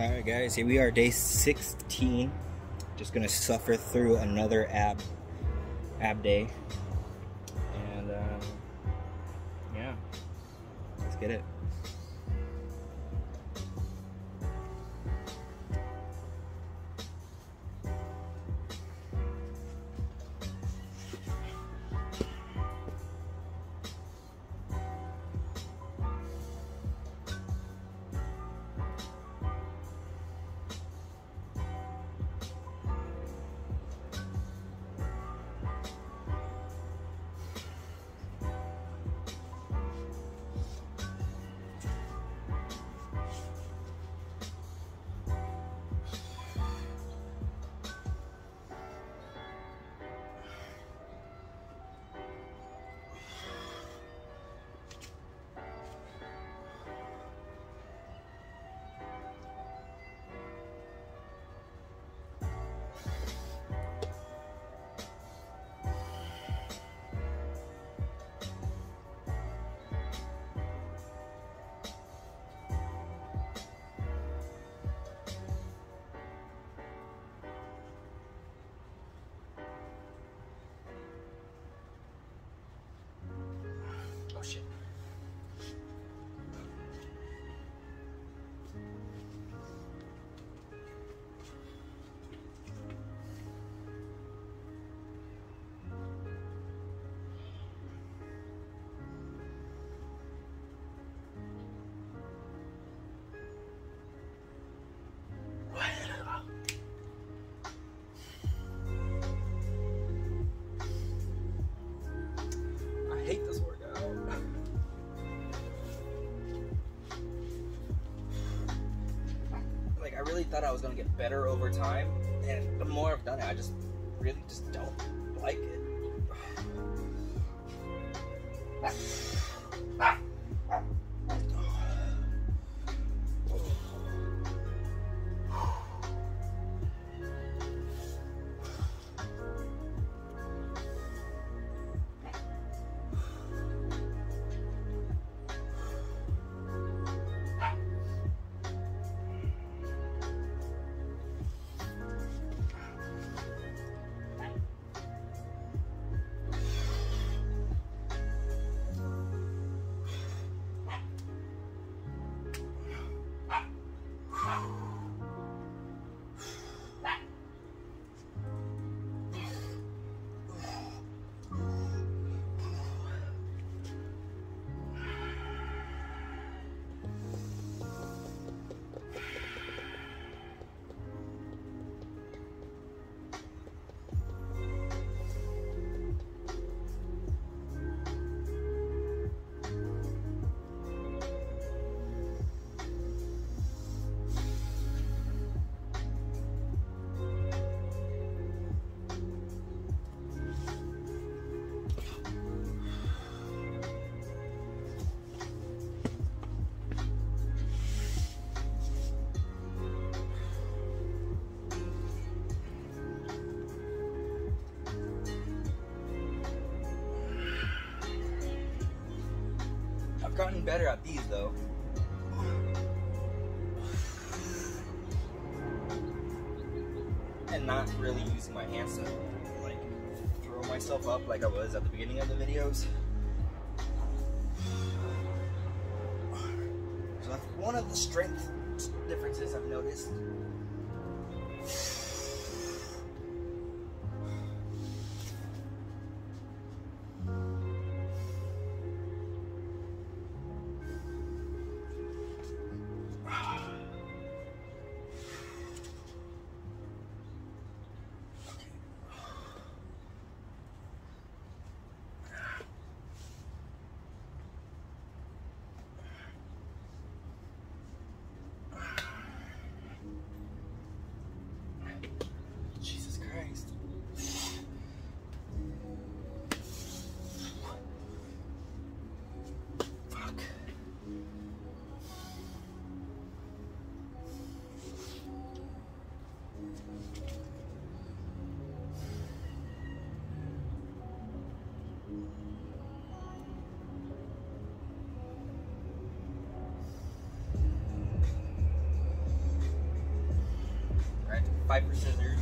Alright guys, here we are, day 16. Just gonna suffer through another ab day. And yeah, let's get it. Oh shit. I hate this workout. Like, I really thought I was gonna get better over time, and the more I've done it, I just really just don't like it. I've gotten better at these though. And not really using my hands to like throw myself up like I was at the beginning of the videos. So that's one of the strength differences I've noticed. fight for scissors.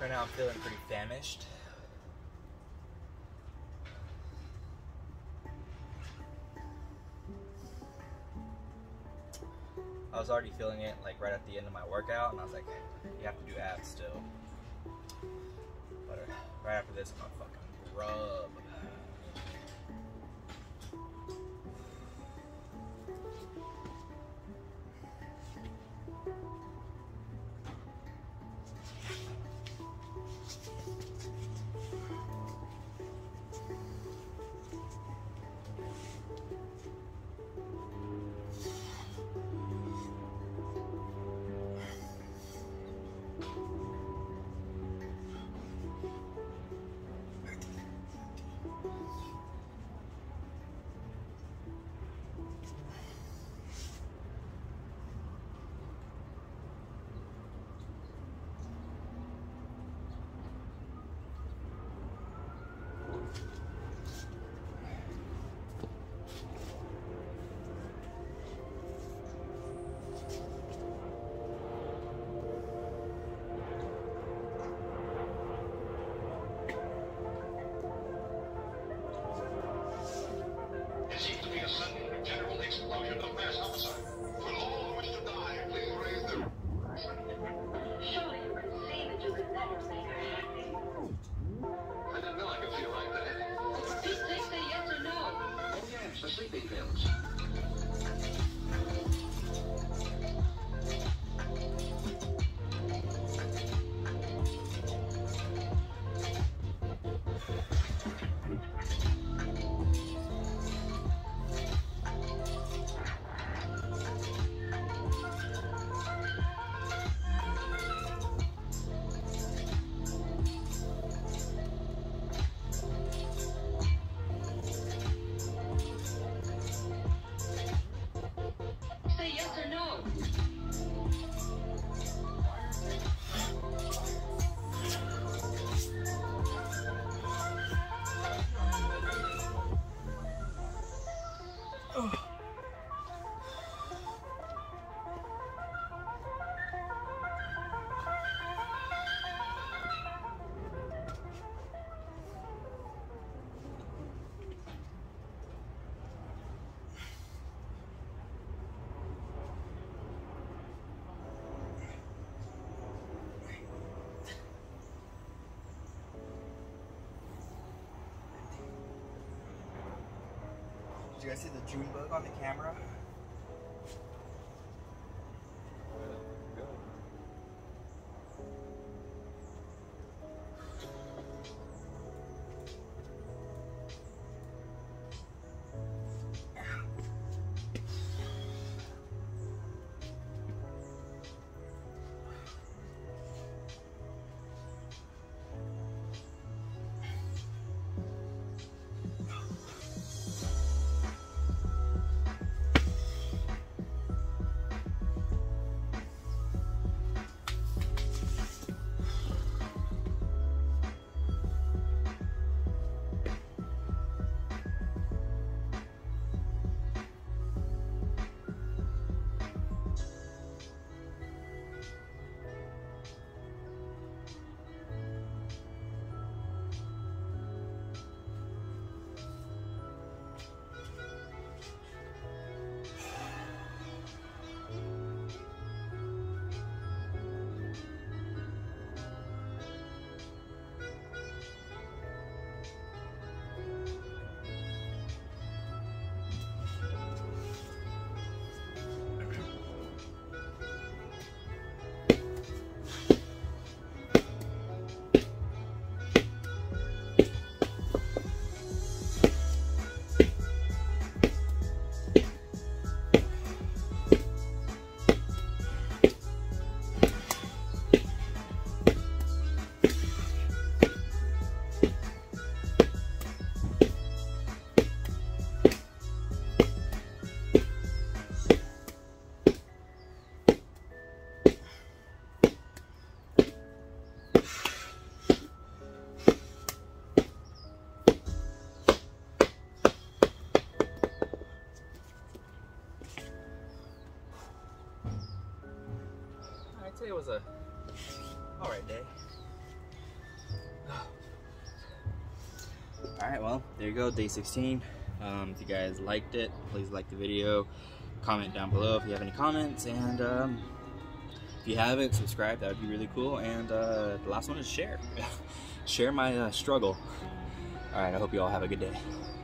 Right now I'm feeling pretty famished. I was already feeling it like right at the end of my workout, and I was like, you have to do abs still. But right after this, I'm gonna fucking rub. Did you guys see the June bug on the camera? I'd say it was a alright day. Alright, well, there you go, day 16. If you guys liked it, please like the video. Comment down below if you have any comments. And if you haven't, subscribe. That would be really cool. And the last one is share. Share my struggle. Alright, I hope you all have a good day.